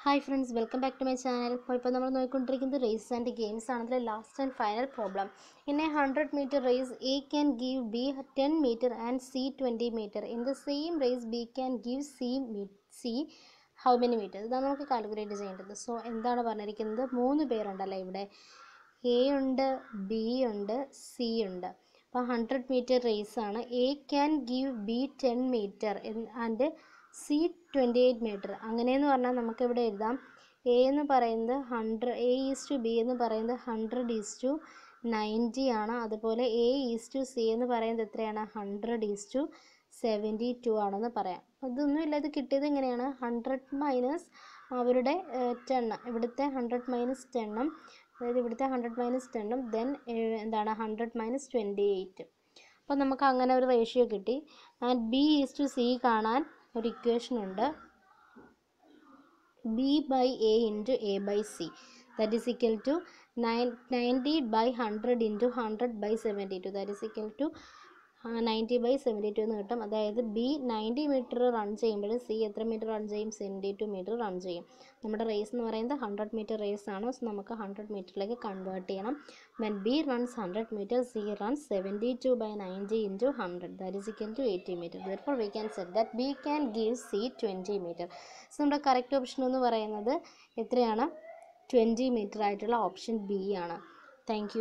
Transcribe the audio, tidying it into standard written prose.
Hi friends, welcome back to my channel. Now we are race and games and the last and final problem. In a 100-meter race, A can give B 10 meter and C 20 meter. In the same race, B can give C how many meters? That's what we calculate. So, എന്താണ് പറഞ്ഞിരിക്കുന്നത്? മൂന്ന് പേരുണ്ടല്ലേ ഇവിടെ. A ഉണ്ട്, B ഉണ്ട്, C ഉണ്ട്. അപ്പോൾ 100 meter race ആണ്. A can give B 10 meter and C 28 meter. അങ്ങനെയെന്ന് പറഞ്ഞാൽ നമുക്കിവിടെ എഴുതാം എ എന്ന് പറയുന്നത് 100 A ഈസ് ടു ബി എന്ന് പറയുന്നത് 100 ഈസ് ടു 90 ആണ്. അതുപോലെ A ഈസ് ടു സി എന്ന് പറയുന്നത് എത്രയാണ് 100 ഈസ് ടു 72 ആണെന്ന് പറയാം. അതൊന്നുമില്ല, ഇത് കിട്ടിയത് എങ്ങനെയാണ് 100 മൈനസ് അവരുടെ 10, ഇവിടുത്തെ 100 മൈനസ് 10, അതായത് ഇവിടുത്തെ 100 മൈനസ് 10 ദെൻ എന്താണ് 100 മൈനസ് 28. അപ്പോൾ നമുക്ക് അങ്ങനെ ഒരു റേഷ്യോ കിട്ടി. And B is to C കാണാൻ ഒരു ഇക്വേഷൻ ഉണ്ട്, B by A into A by C, that is equal to 90 by 100 into 100 by 72, that is equal to 90 by 72 എന്ന് കിട്ടും. അതായത് B 90 മീറ്റർ റൺ ചെയ്യുമ്പോൾ C എത്ര മീറ്റർ റൺ ചെയ്യും, 72 metre run ചെയ്യും. നമ്മുടെ റേസ് എന്ന് പറയുന്നത് 100 മീറ്റർ റേസ് ആണ്. സോ നമുക്ക് 100 മീറ്ററിലേക്ക് കൺവേർട്ട് ചെയ്യണം. when B runs 100 meter, C runs 72 by 90 into 100, that is equal to 80 meter. Therefore we can say that B can give C 20 meter. So നമ്മുടെ correct option എന്ന് പറയുന്നത് എത്രയാണ്, 20 മീറ്റർ ആയിട്ടുള്ള option B ആണ്. Thank U.